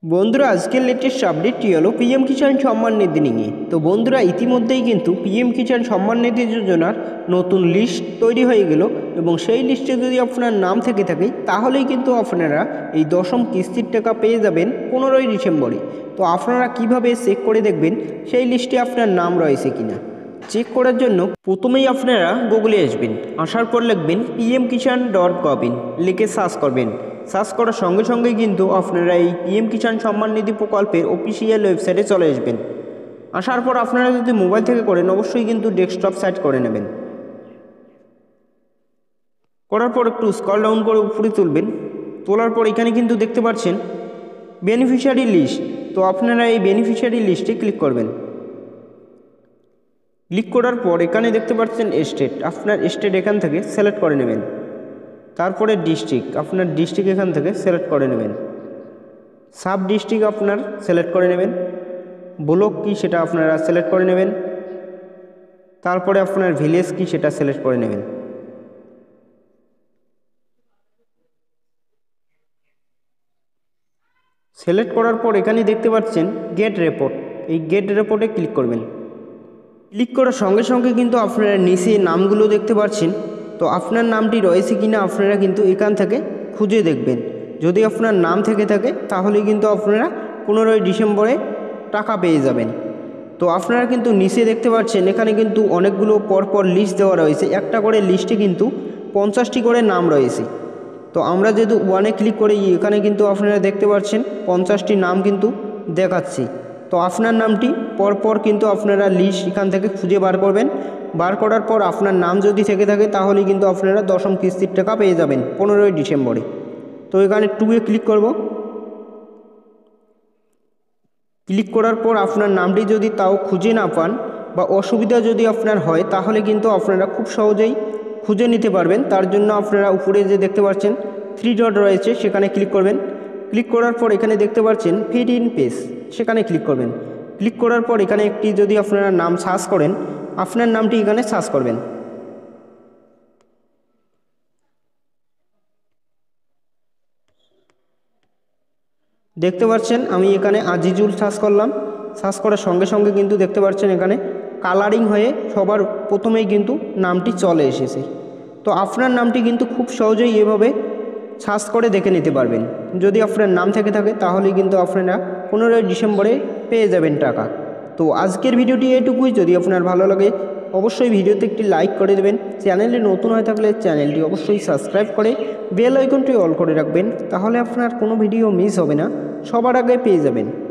বন্ধুরা আজকের লেটেস্ট আপডেটটি হলো পিএম কিষাণ সম্মান নিধি নিয়ে। তো বন্ধুরা ইতিমধ্যেই কিন্তু পিএম কিষাণ সম্মান নিধি যোজনার নতুন লিস্ট তৈরি হয়ে গেল এবং সেই লিস্টে যদি আপনার নাম থেকে থাকে তাহলেই কিন্তু আপনারা এই দশম কিস্তির টাকা পেয়ে যাবেন 15ই ডিসেম্বরে। তো আপনারা কিভাবে চেক করে দেখবেন সেই লিস্টে আপনার নাম রয়েছে কিনা। চেক করার জন্য প্রথমেই আপনারা গুগলে আসবেন, আসার পর লিখবেন pmkisan.gov লিখে সার্চ করবেন। সার্চ করার সঙ্গে সঙ্গে কিন্তু আপনারা এই পিএম কিষাণ সম্মান নিধি প্রকল্পের অফিসিয়াল ওয়েবসাইটে চলে আসবেন। আসার পর আপনারা যদি মোবাইল থেকে করেন অবশ্যই কিন্তু ডেস্কটপ সাইট করে নেবেন। করার পর একটু স্ক্রল ডাউন করে উপরে তুলবেন। তোলার পর এখানে কিন্তু দেখতে পাচ্ছেন বেনিফিশিয়ারি লিস্ট। তো আপনারা এই বেনিফিশিয়ারি লিস্টে ক্লিক করবেন। ক্লিক করার পর এখানে দেখতে পাচ্ছেন স্টেট, আপনার স্টেট এখান থেকে সিলেক্ট করে নেবেন। তারপরে ডিস্ট্রিক্ট, আপনার ডিস্ট্রিক্ট এখান থেকে সিলেক্ট করে নেবেন। সাব ডিস্ট্রিক্ট আপনার সিলেক্ট করে নেবেন। ব্লক কি সেটা আপনারা সিলেক্ট করে নেবেন। তারপরে আপনার ভিলেজ কি সেটা সিলেক্ট করে নেবেন। সিলেক্ট করার পর এখানে দেখতে পাচ্ছেন গেট রিপোর্ট, এই গেট রিপোর্টে ক্লিক করবেন। ক্লিক করার সঙ্গে সঙ্গে কিন্তু আপনারা নিচে নামগুলো দেখতে পাচ্ছেন। তো আপনার নামটি রয়েছে কিনা আপনারা কিন্তু এখান থেকে খুঁজে দেখবেন। যদি আপনার নাম থেকে থাকে তাহলে কিন্তু আপনারা 15ই ডিসেম্বরে টাকা পেয়ে যাবেন। তো আপনারা কিন্তু নিচে দেখতে পাচ্ছেন এখানে কিন্তু অনেকগুলো পরপর লিস্ট দেওয়া রয়েছে। একটা করে লিস্টে কিন্তু 50টি করে নাম রয়েছে। তো আমরা যেহেতু ওয়ানে ক্লিক করি এখানে কিন্তু আপনারা দেখতে পাচ্ছেন 50টি নাম কিন্তু দেখাচ্ছি। তো আপনার নামটি পরপর কিন্তু আপনারা লিস্ট এখান থেকে খুঁজে বার করবেন। বার করার পর আপনার নাম যদি থেকে থাকে তাহলে কিন্তু আপনারা দশম কিস্তির টাকা পেয়ে যাবেন 15ই ডিসেম্বরে। তো এখানে 2-এ ক্লিক করব। ক্লিক করার পর আপনার নামটি যদি তাও খুঁজে না পান বা অসুবিধা যদি আপনার হয় তাহলে কিন্তু আপনারা খুব সহজেই খুঁজে নিতে পারবেন। তার জন্য আপনারা উপরে যে দেখতে পাচ্ছেন 3 ডট রয়েছে সেখানে ক্লিক করবেন। ক্লিক করার পর এখানে দেখতে পাচ্ছেন ফিড ইন পেজ, সেখানে ক্লিক করবেন। ক্লিক করার পর এখানে একটি যদি আপনারা নাম সার্চ করেন আপনার নামটি এখানে সার্চ করবেন। দেখতে পাচ্ছেন আমি এখানে আজিজুল সার্চ করলাম। সার্চ করার সঙ্গে সঙ্গে কিন্তু দেখতে পাচ্ছেন এখানে কালারিং হয়ে সবার প্রথমেই কিন্তু নামটি চলে এসেছে। তো আপনার নামটি কিন্তু খুব সহজেই এভাবে সার্চ করে দেখে নিতে পারবেন। যদি আপনার নাম থেকে থাকে তাহলে কিন্তু আপনারা 15ই ডিসেম্বরে পেয়ে যাবেন টাকা। তো আজকের ভিডিওটি এটুকুই। যদি আপনার ভালো লাগে অবশ্যই ভিডিওতে একটি লাইক করে দেবেন। চ্যানেলে নতুন হয়ে থাকলে চ্যানেলটি অবশ্যই সাবস্ক্রাইব করে বেল আইকনটি অল করে রাখবেন, তাহলে আপনার কোনো ভিডিও মিস হবে না, সবার আগে পেয়ে যাবেন।